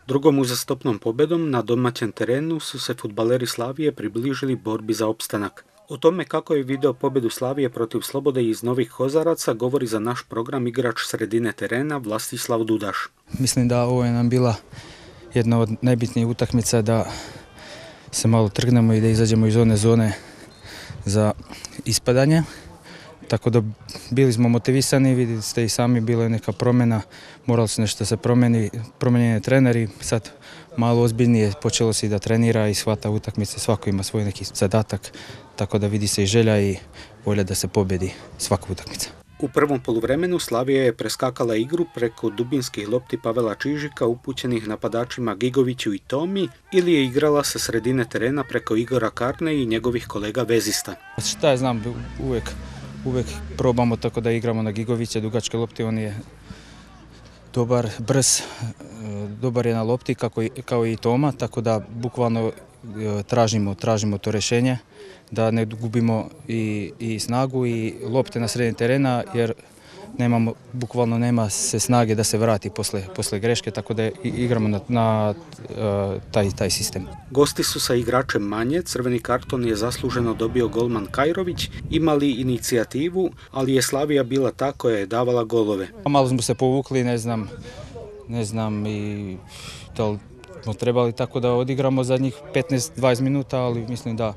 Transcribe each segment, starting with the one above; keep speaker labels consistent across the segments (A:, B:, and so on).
A: Drugom uzastopnom pobjedom na domaćem terenu su se fudbaleri Slavije približili borbi za opstanak. O tome kako je video pobjedu Slavije protiv Slobode iz Novih Kozaraca govori za naš program igrač sredine terena Vlastislav Dudaš.
B: Mislim da ovo je nam bila jedna od najbitnijih utakmica da se malo trgnemo i da izađemo iz one zone za ispadanje. Tako da bili smo motivisani, vidite ste i sami, bila je neka promjena, moralo se nešto se promijenjen je trener i sad malo ozbiljnije počelo se i da trenira i shvata utakmice, svako ima svoj neki zadatak, tako da vidi se i želja i volja da se pobjedi svaka utakmica.
A: U prvom poluvremenu Slavija je preskakala igru preko dubinskih lopti Pavela Čižika upućenih napadačima Gigoviću i Tomi ili je igrala sa sredine terena preko Igora Karne i njegovih kolega vezista.
B: Šta je znam, uvijek probamo tako da igramo na Gigovića, dugačke lopte, on je dobar, brz, dobar je na lopti kao i Toma, tako da bukvalno tražimo to rješenje, da ne gubimo i snagu i lopte na sredini terena, jer bukvalno nema se snage da se vrati posle greške, tako da igramo na taj sistem.
A: Gosti su sa igračem manje, crveni karton je zasluženo dobio golman Kajrović, imali inicijativu, ali je Slavija bila ta koja je davala golove.
B: Malo smo se povukli, ne znam i da li smo trebali tako da odigramo zadnjih 15-20 minuta, ali mislim da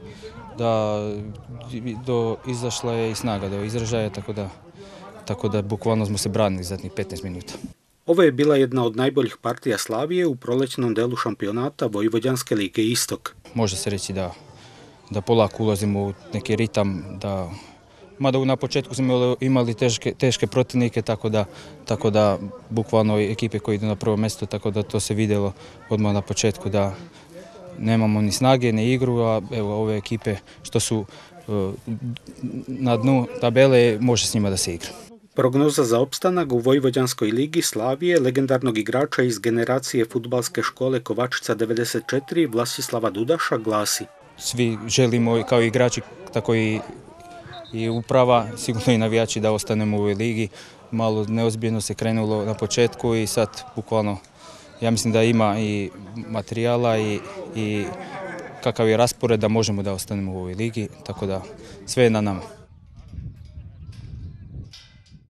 B: izašla je i snaga do izražaja, tako da bukvalno smo se branili zadnjih 15 minuta.
A: Ovo je bila jedna od najboljih partija Slavije u prolećnom delu šampionata Vojvođanske lige Istok.
B: Može se reći da polako ulazimo u neki ritam, mada na početku smo imali teške protivnike, tako da bukvalno ekipe koje idu na prvo mjesto, tako da to se vidjelo odmah na početku da nemamo ni snage, ni igru, a evo ove ekipe što su na dnu tabele, može s njima da se igra.
A: Prognoza za opstanak u Vojvođanskoj ligi Slavije legendarnog igrača iz generacije fudbalske škole Kovačica 94 Vlastislava Dudaša glasi:
B: svi želimo kao igrači, tako i uprava, sigurno i navijači da ostanemo u ovoj ligi. Malo neozbiljno se krenulo na početku i sad bukvalno ja mislim da ima i materijala i kakav je raspored da možemo da ostanemo u ovoj ligi, tako da sve je na nama.